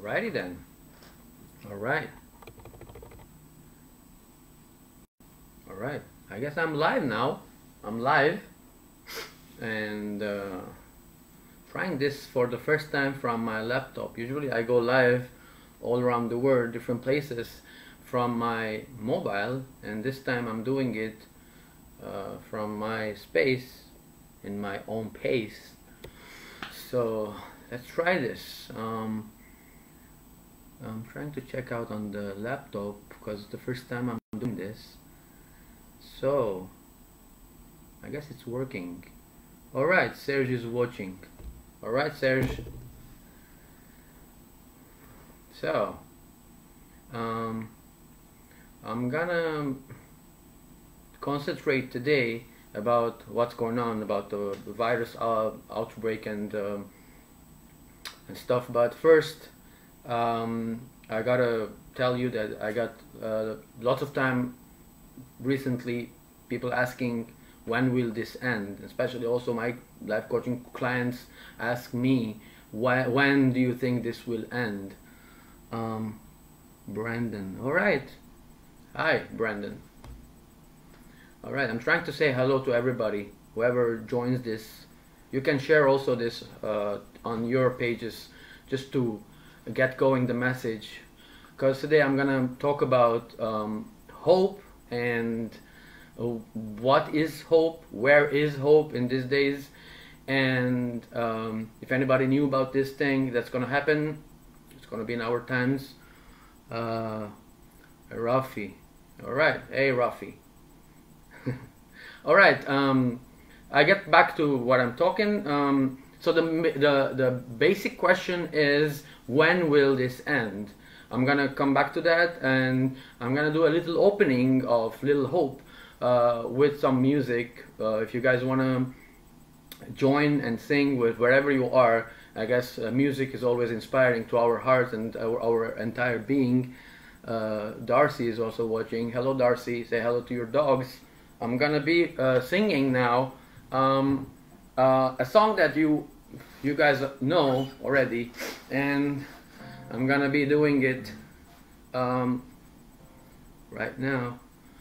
Alrighty then. Alright. Alright. I guess I'm live now. I'm live. And trying this for the first time from my laptop. Usually I go live all around the world, different places, from my mobile, and this time I'm doing it from my space in my own pace. So let's try this. I'm trying to check out on the laptop because it's the first time I'm doing this. So I guess it's working. Alright, Serge is watching. Alright, Serge. So I'm gonna concentrate today about what's going on, about the virus outbreak and stuff. But first, I gotta tell you that I got lots of time recently, people asking when will this end, especially also my life coaching clients ask me when do you think this will end. Brandon, alright, hi Brandon. Alright, I'm trying to say hello to everybody, whoever joins this. You can share also this on your pages just to get going the message, because today I'm gonna talk about hope and what is hope, where is hope in these days, and if anybody knew about this thing that's gonna happen, it's gonna be in our times. Rafi, alright, hey Rafi. Alright, I get back to what I'm talking. So the basic question is, when will this end? I'm gonna come back to that, and I'm gonna do a little opening of Little Hope with some music. If you guys wanna join and sing with wherever you are, I guess music is always inspiring to our hearts and our entire being. Darcy is also watching. Hello Darcy, say hello to your dogs. I'm gonna be singing now a song that you guys know already, and I'm gonna be doing it right now.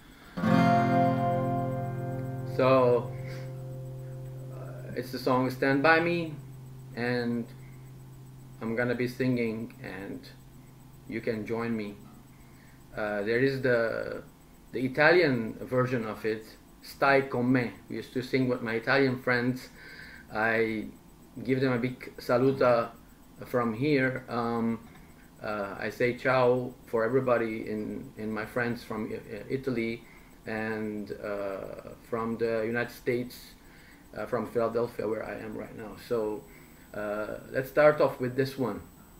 So it's the song Stand By Me, and I'm gonna be singing and you can join me. There is the Italian version of it, Stai con me. We used to sing with my Italian friends. I give them a big saluta from here. I say ciao for everybody in my friends from Italy and from the United States, from Philadelphia where I am right now. So let's start off with this one.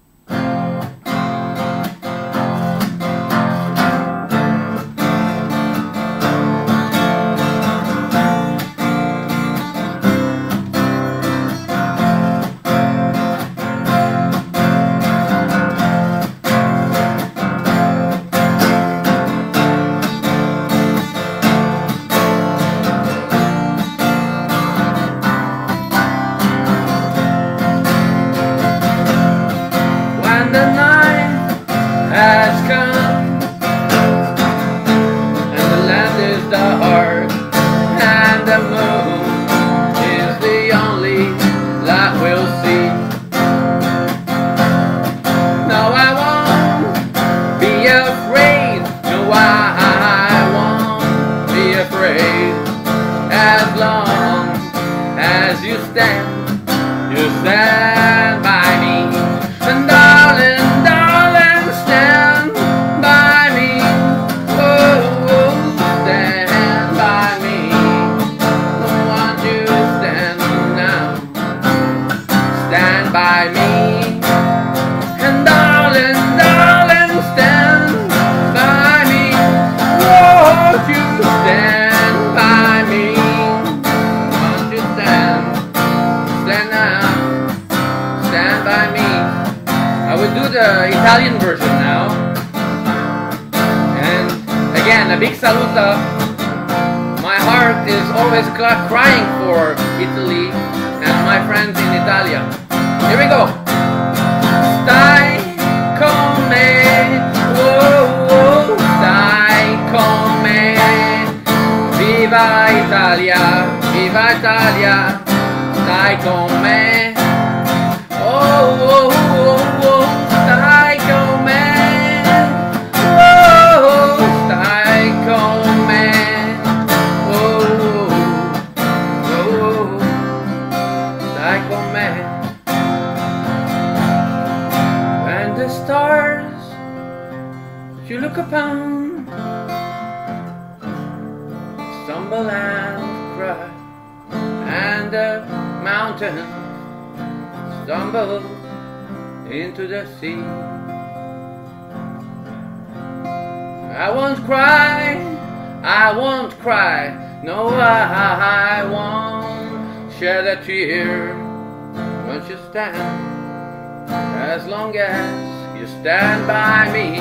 As long as you stand by me, and darling, darling, stand by me. Oh, stand by me. I want you to stand now. Stand by me, and darling, darling, stand by me. Won't you stand by me? I will do the Italian version now. And again, a big saluta. My heart is always crying for Italy and my friends in Italia. Here we go. Stai Italia, viva Italia, stai con me. Oh, oh, oh, oh, stai con me. Oh, stai con me. Oh, oh, stai con me. When the stars you look upon stumble and cry, and the mountains stumble into the sea. I won't cry, no, I won't shed a tear. Won't you stand, as long as you stand by me?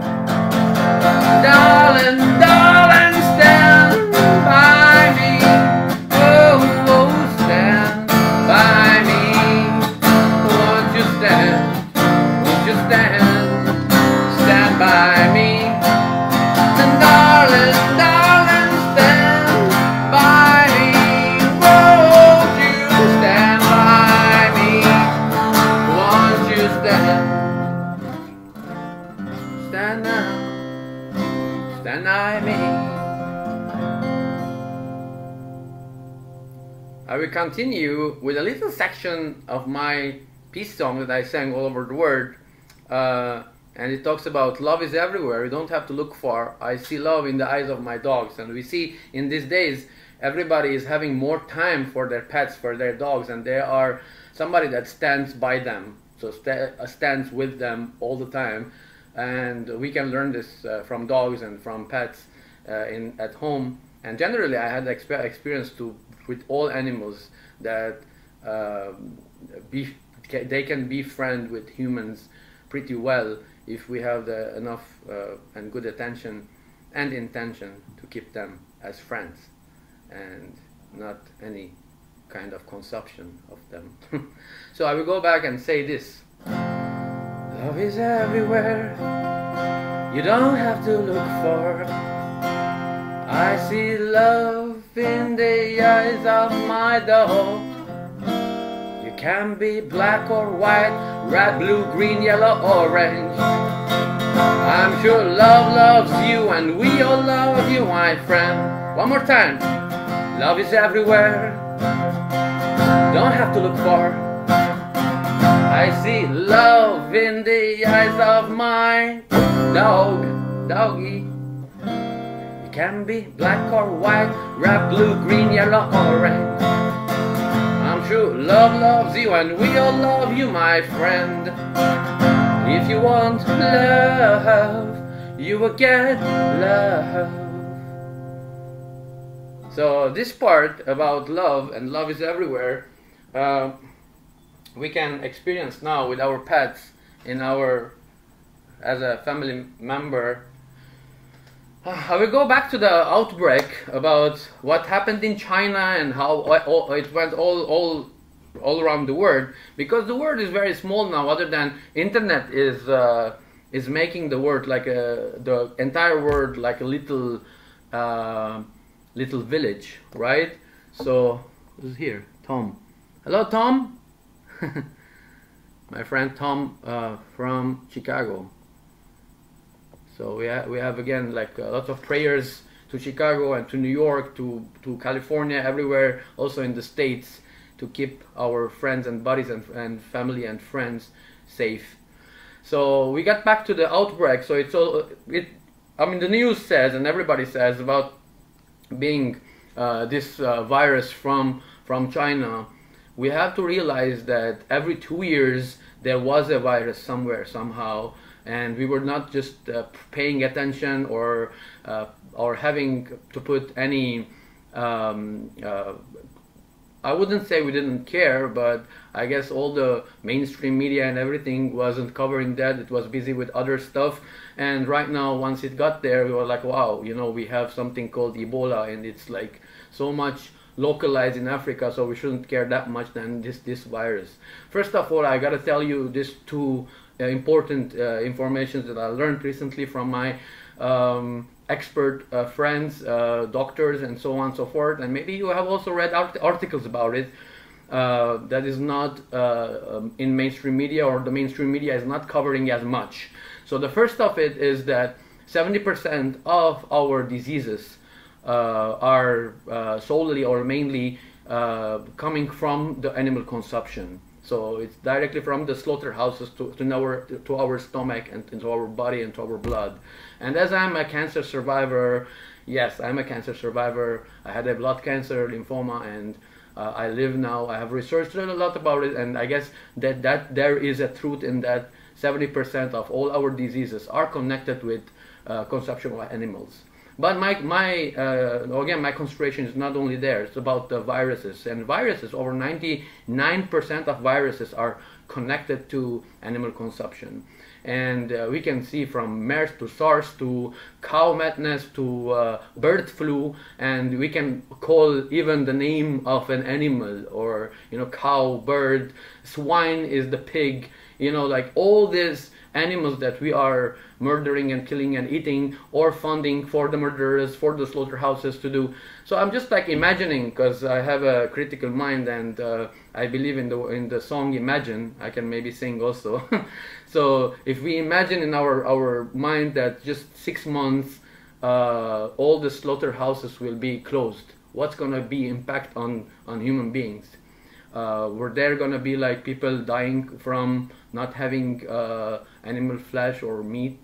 Darling, darling, stand by me. Oh, oh, stand by me. Won't you stand? Won't you stand? Stand by me. And darling, darling, stand by me. Won't you stand by me? Won't you stand? Stand now. Stand by me. I will continue with a little section of my peace song that I sang all over the world, and it talks about love is everywhere. You don't have to look far. I see love in the eyes of my dogs, and we see in these days everybody is having more time for their pets, for their dogs, and they are somebody that stands by them, so stands with them all the time. And we can learn this from dogs and from pets at home. And generally, I had experience with all animals that they can befriend with humans pretty well if we have enough and good attention and intention to keep them as friends and not any kind of consumption of them. So I will go back and say this. Love is everywhere, you don't have to look far. I see love in the eyes of my dog. You can be black or white, red, blue, green, yellow, orange. I'm sure love loves you and we all love you, my friend. One more time. Love is everywhere, don't have to look far. I see love in the eyes of my doggy. You can be black or white, red, blue, green, yellow, orange. I'm sure love loves you and we all love you, my friend. If you want love, you will get love. So this part about love and love is everywhere, we can experience now with our pets as a family member. I will go back to the outbreak about what happened in China and how it went all around the world, because the world is very small now. Other than internet is making the world like the entire world like a little village, right? So who's here? Tom. Hello, Tom. My friend Tom from Chicago. So we have again like lots of prayers to Chicago and to New York, to California, everywhere, also in the States, to keep our friends and buddies and family and friends safe. So we got back to the outbreak. So I mean, the news says and everybody says about being this virus from China. We have to realize that every 2 years there was a virus somewhere, somehow, and we were not just paying attention or having to put any. I wouldn't say we didn't care, but I guess all the mainstream media and everything wasn't covering that. It was busy with other stuff, and right now, once it got there, we were like, wow, you know, we have something called Ebola, and it's like so much localized in Africa, so we shouldn't care that much than this virus. First of all, I gotta tell you these two important informations that I learned recently from my expert friends, doctors, and so on and so forth. And maybe you have also read articles about it that is not in mainstream media, or the mainstream media is not covering as much. So the first of it is that 70% of our diseases are solely or mainly coming from the animal consumption. So it's directly from the slaughterhouses to our stomach and into our body and to our blood. And as I'm a cancer survivor, yes, I'm a cancer survivor. I had a blood cancer, lymphoma, and I live now. I have researched a lot about it, and I guess that there is a truth in that 70% of all our diseases are connected with consumption of animals. But again, my concentration is not only there. It's about the viruses, and viruses, over 99% of viruses are connected to animal consumption. And we can see from MERS to SARS to cow madness to bird flu, and we can call even the name of an animal, or cow, bird, swine is the pig, like all these animals that we are murdering and killing and eating, or funding for the murderers, for the slaughterhouses to do. So I'm just like imagining, because I have a critical mind, and I believe in the song Imagine. I can maybe sing also. So if we imagine in our mind that just 6 months all the slaughterhouses will be closed, what's gonna be impact on human beings? Were there gonna be like people dying from not having animal flesh or meat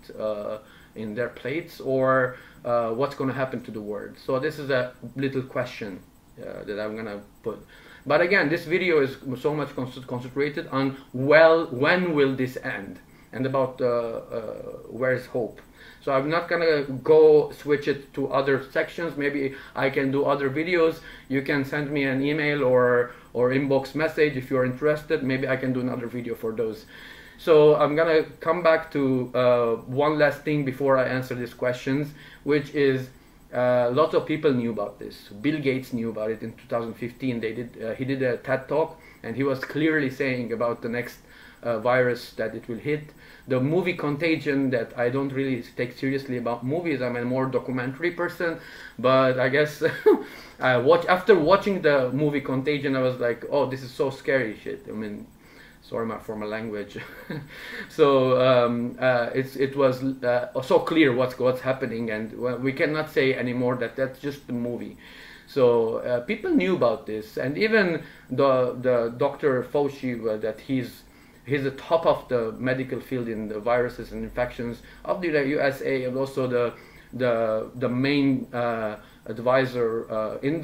in their plates, or what's gonna happen to the world? So this is a little question that I'm gonna put. But again, this video is so much concentrated on, well, when will this end, and about where's hope. So I'm not gonna go switch it to other sections. Maybe I can do other videos. You can send me an email or inbox message if you're interested. Maybe I can do another video for those. So I'm gonna come back to one last thing before I answer these questions, which is lots of people knew about this. Bill Gates knew about it in 2015. He did a TED talk, and he was clearly saying about the next virus that it will hit. The movie Contagion, that I don't really take seriously about movies. I'm a more documentary person, but I guess after watching the movie Contagion, I was like, oh, this is so scary shit. I mean, sorry for my language. So it was so clear what's happening, and we cannot say anymore that that's just the movie. So people knew about this, and even the Dr. Fauci, that he's the top of the medical field in the viruses and infections of the USA, and also the main advisor in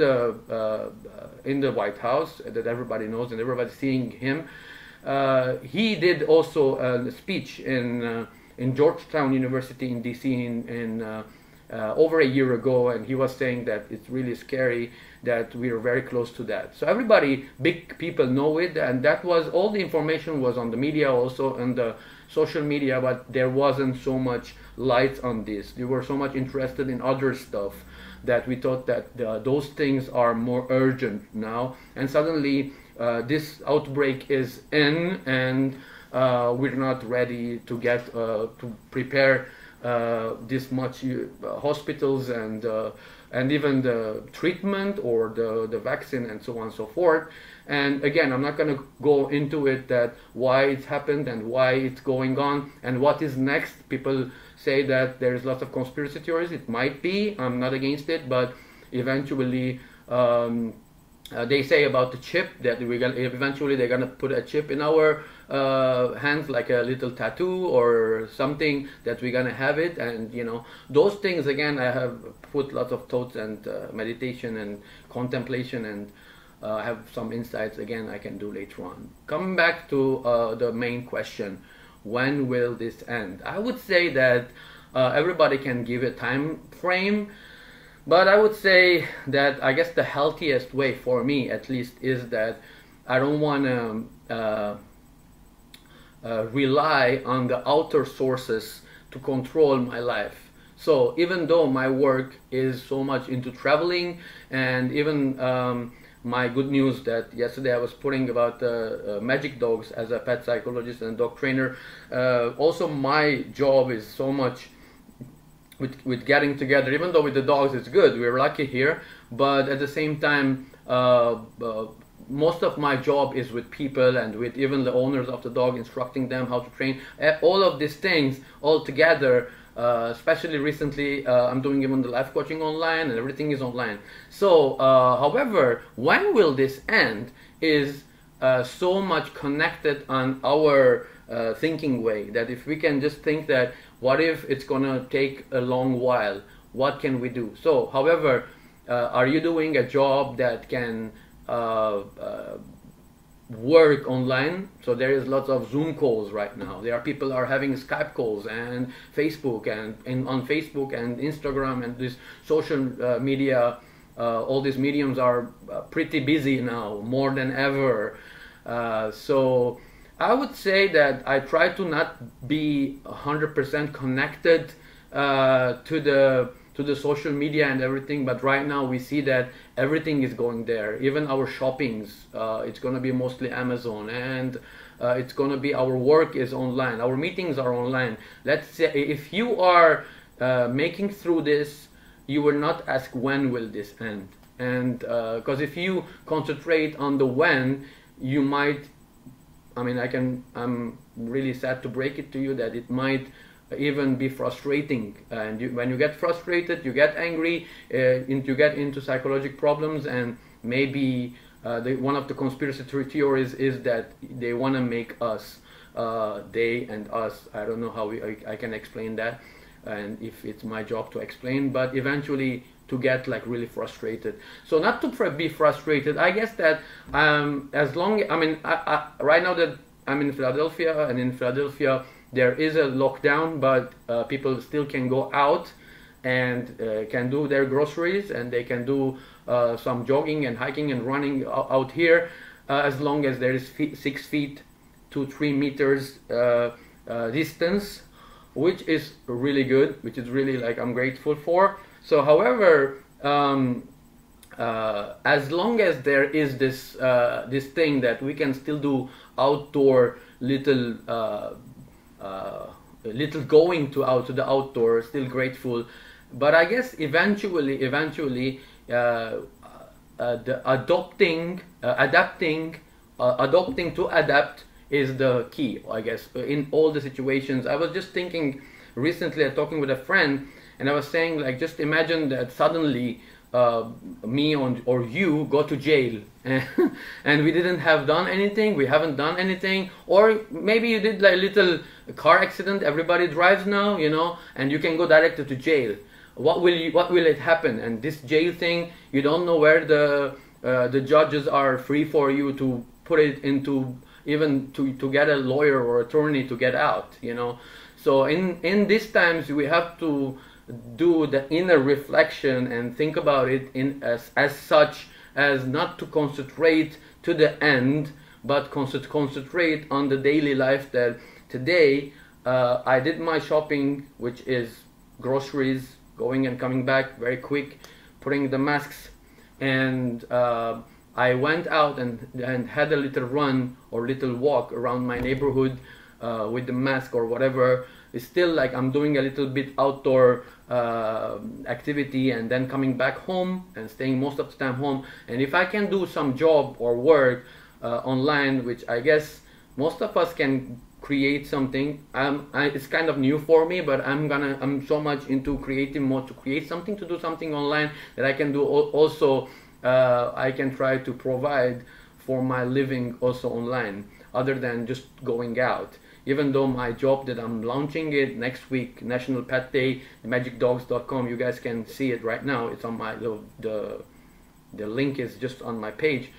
the White House that everybody knows and everybody's seeing him. He did also a speech in Georgetown University in DC in over a year ago, and he was saying that it's really scary, that we are very close to that. So everybody, big people know it, and that was all the information was on the media, also on the social media, but there wasn't so much light on this. We were so much interested in other stuff that we thought that those things are more urgent now, and suddenly this outbreak is in, and we're not ready to get to prepare this much hospitals and even the treatment or the vaccine and so on and so forth. And again, I'm not going to go into it, that why it's happened and why it's going on and what is next. People say that there's lots of conspiracy theories. It might be. I'm not against it, but eventually they say about the chip that eventually they're gonna put a chip in our hands, like a little tattoo or something, that we're gonna have it. And those things, again, I have put lots of thoughts and meditation and contemplation, and I have some insights again I can do later on. Coming back to the main question, when will this end? I would say that everybody can give a time frame. But I would say that I guess the healthiest way for me, at least, is that I don't want to rely on the outer sources to control my life. So even though my work is so much into traveling, and even my good news that yesterday I was putting about magic dogs as a pet psychologist and dog trainer, also my job is so much with getting together. Even though with the dogs it's good, we're lucky here, but at the same time, most of my job is with people and with even the owners of the dog, instructing them how to train. All of these things all together, especially recently, I'm doing even the life coaching online, and everything is online. So however, when will this end is so much connected on our thinking way, that if we can just think that what if it's gonna take a long while, what can we do? So however, are you doing a job that can work online? So there is lots of Zoom calls right now. There are people are having Skype calls and Facebook and on Facebook and Instagram and this social media. All these mediums are pretty busy now, more than ever. So I would say that I try to not be 100% connected to the social media and everything, but right now we see that everything is going there. Even our shoppings, it's going to be mostly Amazon, and it's going to be our work is online, our meetings are online. Let's say if you are making through this, you will not ask when will this end, and because if you concentrate on the when, you might, I mean, I'm really sad to break it to you that it might even be frustrating, and when you get frustrated, you get angry, you get into psychological problems, and maybe one of the conspiracy theories is that they want to make us, they and us, I don't know how I can explain that, and if it's my job to explain, but eventually to get like really frustrated. So not to be frustrated, I guess that as long, I mean, right now that I'm in Philadelphia, and in Philadelphia there is a lockdown, but people still can go out and can do their groceries, and they can do some jogging and hiking and running out here, as long as there is 6 feet to 3 meters distance, which is really good, which is really like I'm grateful for. So however, as long as there is this this thing that we can still do outdoor little little going to the outdoor, still grateful. But I guess eventually the adopting to adapt is the key, I guess, in all the situations. I was just thinking recently, talking with a friend, and I was saying, like, just imagine that suddenly me or you go to jail and we didn't have done anything, we haven't done anything, or maybe you did like a little car accident, everybody drives now, you know, and you can go directly to jail. What will it happen? And this jail thing, you don't know where the judges are free for you to put it into, even to get a lawyer or attorney to get out, you know. So in these times we have to do the inner reflection and think about it in as such as not to concentrate to the end, but concentrate on the daily life. That today I did my shopping, which is groceries, going and coming back very quick, putting the masks, and I went out and had a little run or little walk around my neighborhood with the mask or whatever. It's still like I'm doing a little bit outdoor activity, and then coming back home and staying most of the time home. And if I can do some job or work online, which I guess most of us can create something, it's kind of new for me, but I'm so much into creating more to create something, to do something online that I can do also. I can try to provide for my living also online, other than just going out. Even though my job that I'm launching it next week, National Pet Day, magicdogs.com, you guys can see it right now. It's on my the link is just on my page.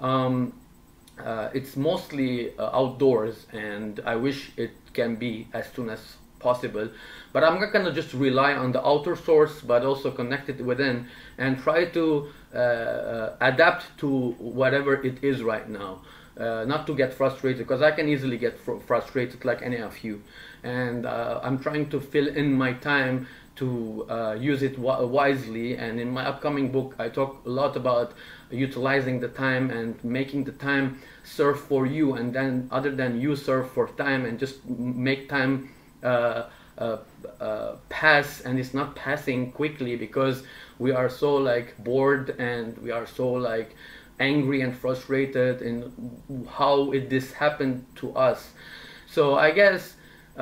It's mostly outdoors, and I wish it can be as soon as possible. But I'm not gonna just rely on the outer source, but also connect it within and try to adapt to whatever it is right now. Not to get frustrated, because I can easily get frustrated like any of you, and I'm trying to fill in my time to use it wisely. And in my upcoming book I talk a lot about utilizing the time and making the time serve for you, and then other than you serve for time and just make time pass, and it's not passing quickly because we are so like bored and we are so like angry and frustrated in how this happened to us. So I guess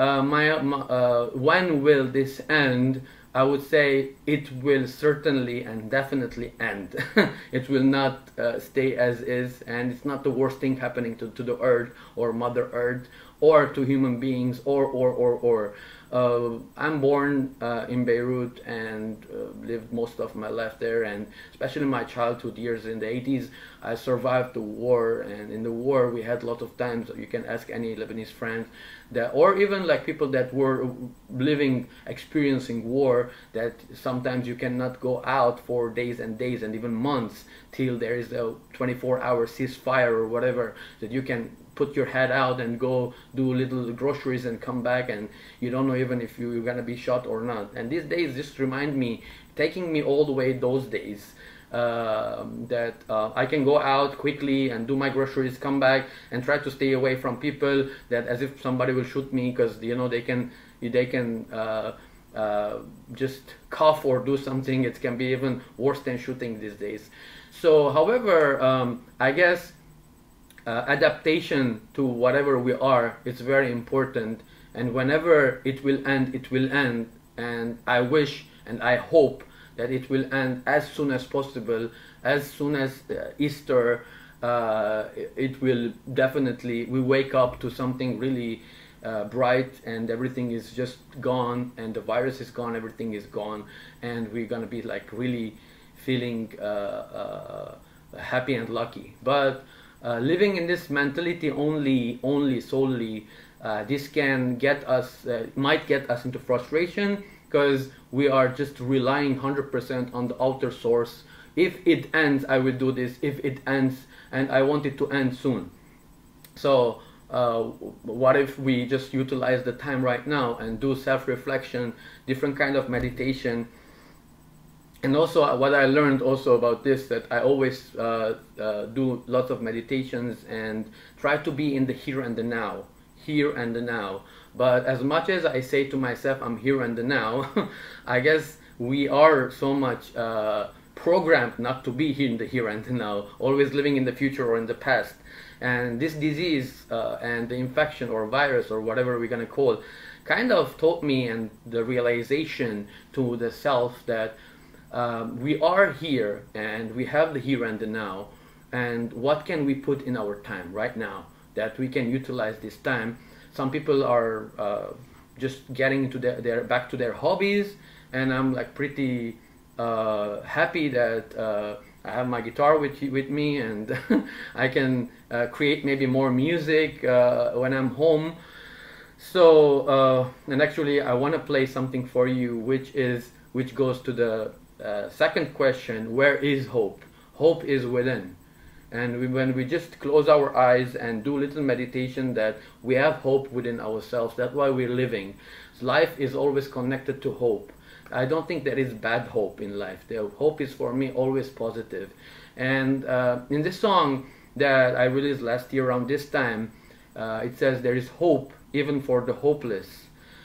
when will this end? I would say it will certainly and definitely end. It will not stay as is, and it's not the worst thing happening to the earth or Mother Earth or to human beings or. I'm born in Beirut and lived most of my life there, and especially my childhood years in the 80s, I survived the war. And in the war, we had a lot of times, you can ask any Lebanese friend, that, or even like people that were experiencing war, that sometimes you cannot go out for days and days and even months till there is a 24-hour ceasefire or whatever, that you can put your head out and go do little groceries and come back, and you don't know even if you're gonna be shot or not. And these days just remind me, taking me all the way those days, that I can go out quickly and do my groceries, come back and try to stay away from people, that as if somebody will shoot me, because you know they can just cough or do something. It can be even worse than shooting these days. So however, I guess adaptation to whatever we are, it's very important, and whenever it will end, it will end. And I wish and I hope that it will end as soon as possible, as soon as Easter. It will definitely, we wake up to something really bright, and everything is just gone, and the virus is gone, everything is gone, and we're gonna be like really feeling happy and lucky. But living in this mentality solely, this can get us, might get us into frustration, because we are just relying 100% on the outer source. If it ends, I will do this. If it ends, and I want it to end soon. So what if we just utilize the time right now and do self-reflection, different kind of meditation? And also what I learned also about this, that I always do lots of meditations and try to be in the here and the now. Here and the now. But as much as I say to myself, I'm here and the now, I guess we are so much programmed not to be here in the here and the now, always living in the future or in the past. And this disease and the infection or virus or whatever we're gonna call, kind of taught me, and the realization to the self, that we are here and we have the here and the now, and what can we put in our time right now that we can utilize this time. Some people are just getting into their back to their hobbies, and I'm like pretty happy that I have my guitar with me, and I can create maybe more music when I'm home. So and actually I want to play something for you, which goes to the second question: where is hope? Hope is within. And when we just close our eyes and do little meditation, that we have hope within ourselves. That's why we're living. Life is always connected to hope. I don't think there is bad hope in life. The hope is, for me, always positive. And in this song that I released last year around this time, it says there is hope even for the hopeless.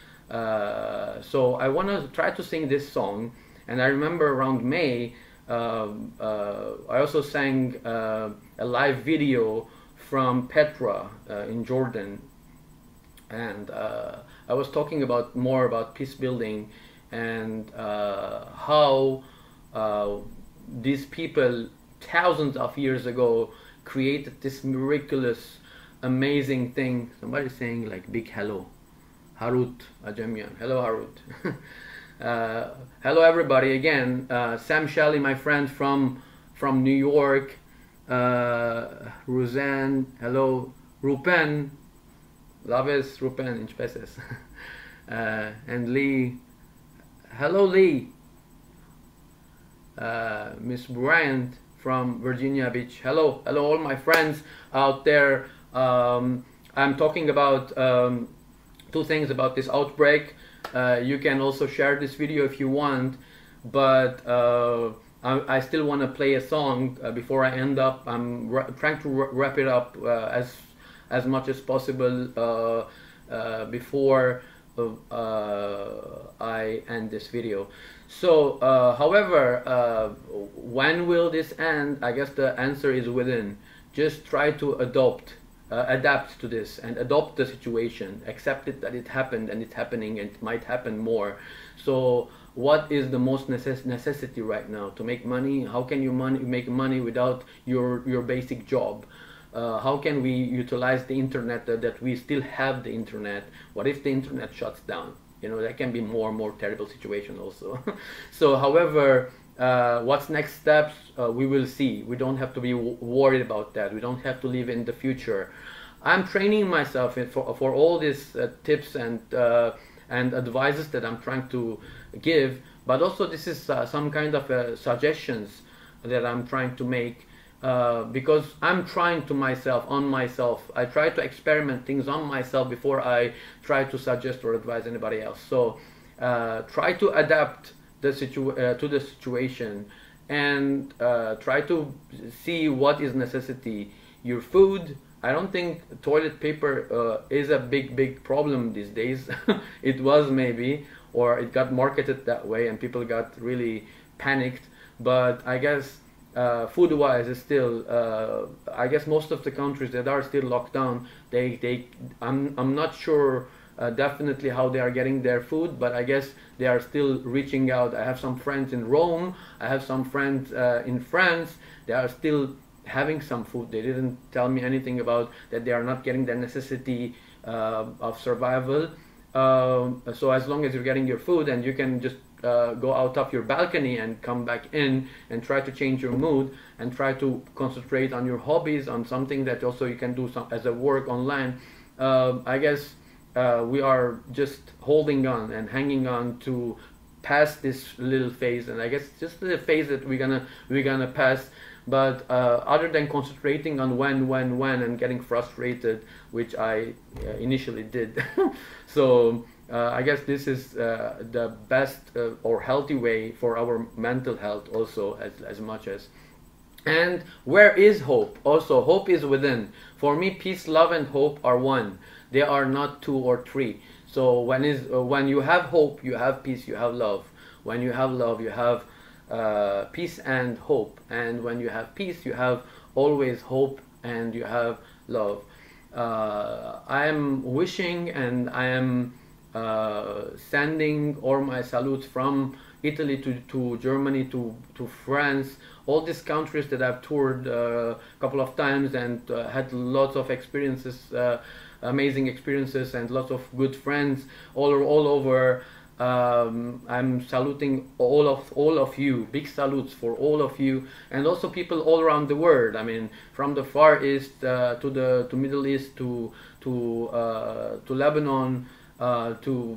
So I want to try to sing this song. And I remember around May, I also sang a live video from Petra in Jordan, and I was talking more about peace building, and how these people thousands of years ago created this miraculous, amazing thing. Somebody's saying like big hello, Harut Ajamian. Hello Harut. Hello everybody again. Sam Shelley, my friend from New York. Roseanne, hello. Rupen, Laves Rupen in Speces. And Lee, hello Lee. Miss Bryant from Virginia Beach. Hello all my friends out there. I'm talking about two things about this outbreak. You can also share this video if you want, but I still want to play a song before I end up. I'm trying to wrap it up as much as possible before I end this video. So, however, when will this end? I guess the answer is within. Just try to adapt to this and adopt the situation. Accept it that it happened and it's happening and it might happen more. So, what is the most necessity right now to make money? How can you make money without your basic job? How can we utilize the internet that we still have the internet? What if the internet shuts down? You know, that can be more terrible situation also. So, however, what's next steps? We will see. We don't have to be worried about that. We don't have to live in the future. I'm training myself for all these tips and advices that I'm trying to give. But also, this is some kind of suggestions that I'm trying to make. Because I'm trying on myself. I try to experiment things on myself before I try to suggest or advise anybody else. So try to adapt to the situation and try to see what is necessity. Your food. I don't think toilet paper is a big problem these days. It was maybe, or it got marketed that way and people got really panicked. But I guess food-wise, is still. I guess most of the countries that are still locked down, I'm not sure definitely how they are getting their food, but I guess they are still reaching out. I have some friends in Rome. I have some friends in France. They are still having some food. They didn't tell me anything about that. They are not getting their necessity of survival. So as long as you're getting your food and you can just go out of your balcony and come back in and try to change your mood and try to concentrate on your hobbies, on something that also you can do as a work online. I guess we are just holding on and hanging on to pass this little phase, and I guess just the phase that we're gonna pass. But other than concentrating on when and getting frustrated, which I initially did. So I guess this is the best or healthy way for our mental health also as much as. And where is hope? Also, hope is within. For me, peace, love, and hope are one. They are not two or three. So when you have hope, you have peace, you have love. When you have love, you have peace and hope. And when you have peace, you have always hope and you have love. I am wishing and I am sending all my salutes from Italy to Germany to France, all these countries that I've toured a couple of times and had lots of experiences, amazing experiences and lots of good friends all over. I'm saluting all of you. Big salutes for all of you, and also people all around the world. I mean, from the Far East to Middle East to Lebanon, to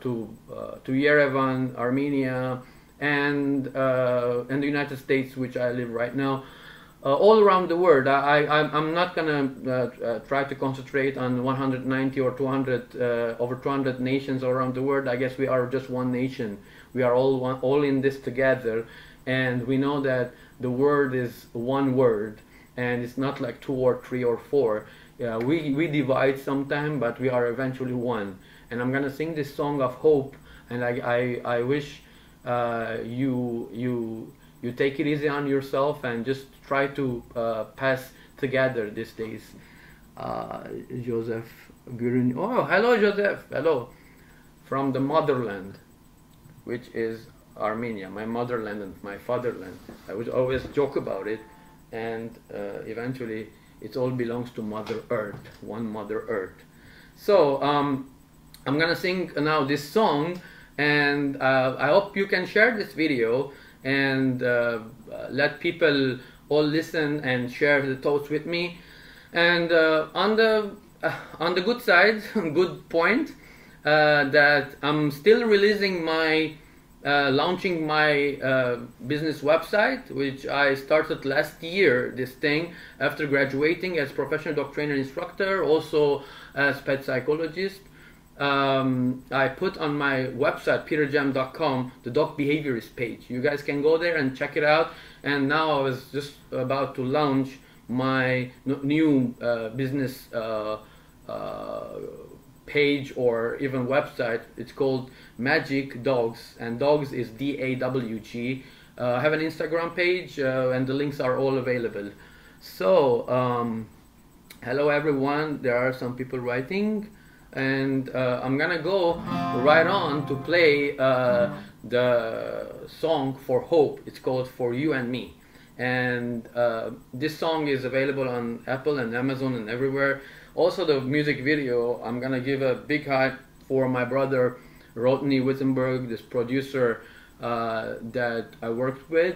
Yerevan, Armenia, and the United States, which I live right now. All around the world. I'm not gonna try to concentrate on 190 or 200 over 200 nations around the world. I guess we are just one nation. We are all in this together, and we know that the word is one word, and it's not like two or three or four. We divide sometime, but we are eventually one. And I'm gonna sing this song of hope, and I wish you take it easy on yourself and just try to pass together these days. Joseph Gurun. Oh, hello, Joseph. Hello. From the motherland, which is Armenia, my motherland and my fatherland. I would always joke about it, and eventually it all belongs to Mother Earth, one Mother Earth. So I'm gonna sing now this song, and I hope you can share this video and let people all listen and share the thoughts with me. And on the good side, good point, that I'm still releasing my launching my business website, which I started last year, this thing, after graduating as professional dog trainer instructor, also as pet psychologist. I put on my website peterjam.com the dog behaviorist page. You guys can go there and check it out. And now I was just about to launch my new business page or even website. It's called Magic Dogs, and dogs is DAWG. I have an Instagram page, and the links are all available. So hello everyone, there are some people writing, and I'm gonna go right on to play the song For Hope. It's called For You and Me, and this song is available on Apple and Amazon and everywhere. Also the music video, I'm gonna give a big hype for my brother Rodney Wittenberg, this producer that I worked with.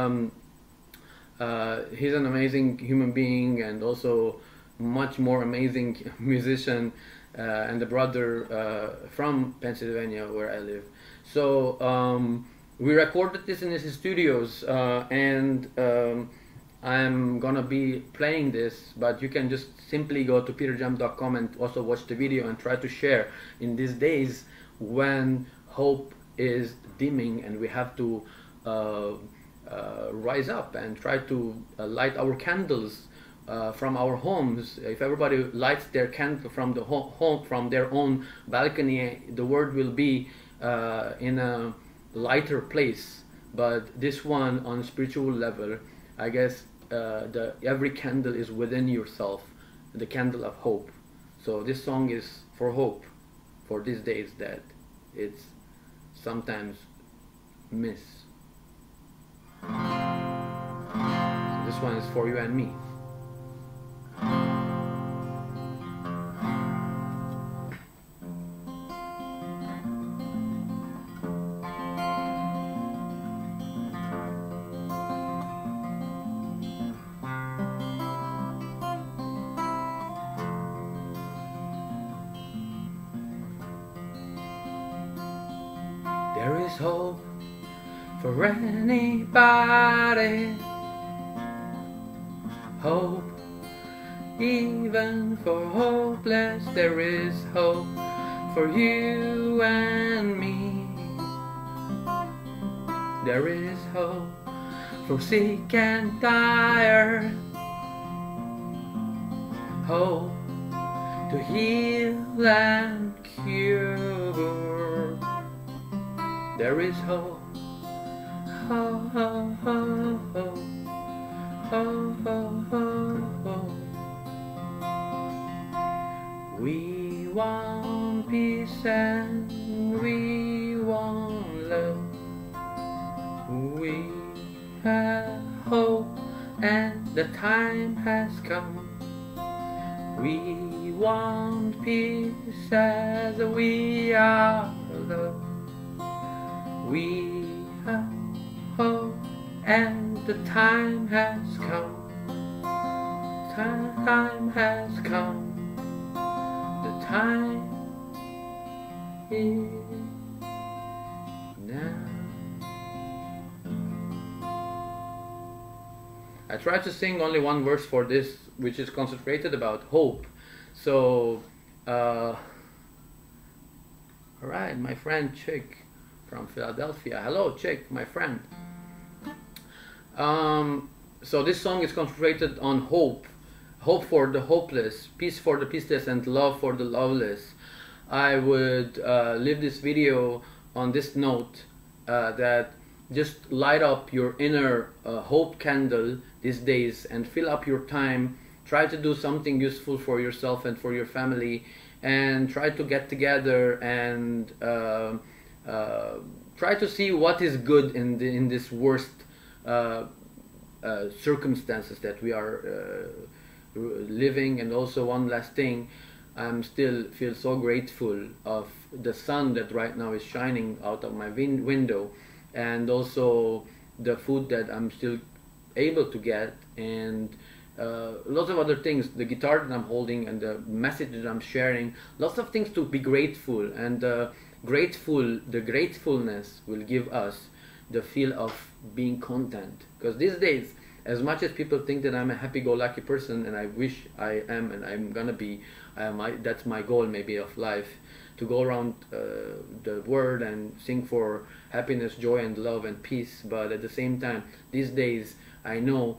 He's an amazing human being and also much more amazing musician, and the brother from Pennsylvania where I live. So we recorded this in his studios, and I'm gonna be playing this, but you can just simply go to peterjam.com and also watch the video and try to share in these days when hope is dimming and we have to rise up and try to light our candles from our homes. If everybody lights their candle from the home, from their own balcony, the world will be in a lighter place. But this one, on a spiritual level, I guess every candle is within yourself, the candle of hope. So this song is for hope, for these days that it's sometimes miss. So this one is for you and me. There is hope for anybody, hope even for hopeless. There is hope for you and me. There is hope for sick and tired, hope to heal and cure. There is hope, ho, ho, ho, ho, ho, ho, ho, ho. We want peace and we want love. We have hope and the time has come. We want peace as we are loved. We have hope and the time has come. Time has come. The time is now. I tried to sing only one verse for this, which is concentrated about hope. So alright, my friend Chick from Philadelphia. Hello Chick, my friend. So this song is concentrated on hope. Hope for the hopeless, peace for the peaceless, and love for the loveless. I would leave this video on this note, that just light up your inner hope candle these days and fill up your time. Try to do something useful for yourself and for your family, and try to get together and try to see what is good in this worst circumstances that we are living. And also one last thing, I'm still feel so grateful of the sun that right now is shining out of my window, and also the food that I'm still able to get, and lots of other things, the guitar that I'm holding and the message that I'm sharing, lots of things to be grateful. And the gratefulness will give us the feel of being content. Because these days, as much as people think that I'm a happy-go-lucky person, and I wish I am, and I'm gonna be, that's my goal maybe of life, to go around the world and sing for happiness, joy, and love and peace. But at the same time, these days, I know,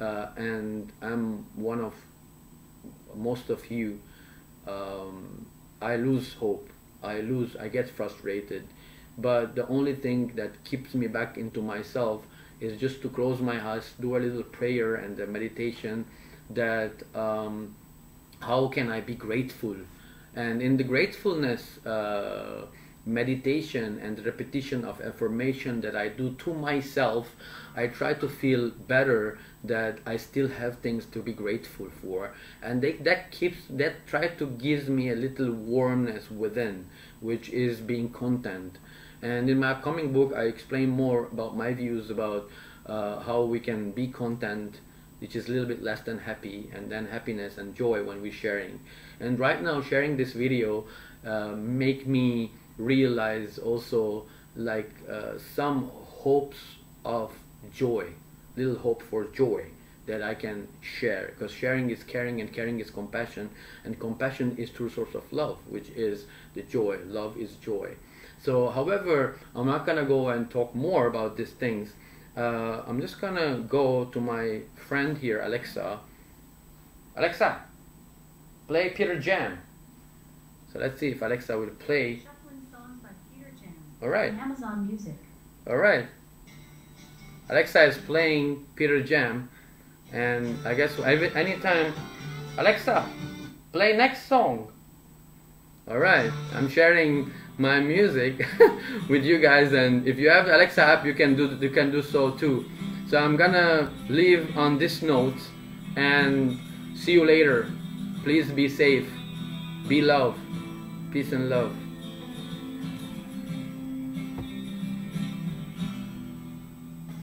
and I'm one of most of you, I lose hope. I get frustrated. But the only thing that keeps me back into myself is just to close my eyes, do a little prayer and a meditation that how can I be grateful? And in the gratefulness meditation and repetition of affirmation that I do to myself, I try to feel better that I still have things to be grateful for, and that try to gives me a little warmness within, which is being content. And in my upcoming book, I explain more about my views about how we can be content, which is a little bit less than happy, and then happiness and joy when we're sharing. And right now, sharing this video make me realize also like some hopes of joy, little hope for joy that I can share, because sharing is caring and caring is compassion, and compassion is true source of love, which is the joy. Love is joy. So however, I'm not gonna go and talk more about these things. I'm just gonna go to my friend here, Alexa. Alexa, play Peter Jam. So let's see if Alexa will play. Shuffling songs by Peter Jam. All right. On Amazon Music. All right. Alexa is playing Peter Jam, and I guess anytime, Alexa, play next song. All right. I'm sharing my music with you guys, and if you have the Alexa app, you can do so too. So I'm gonna leave on this note, and see you later. Please be safe, be love, peace and love.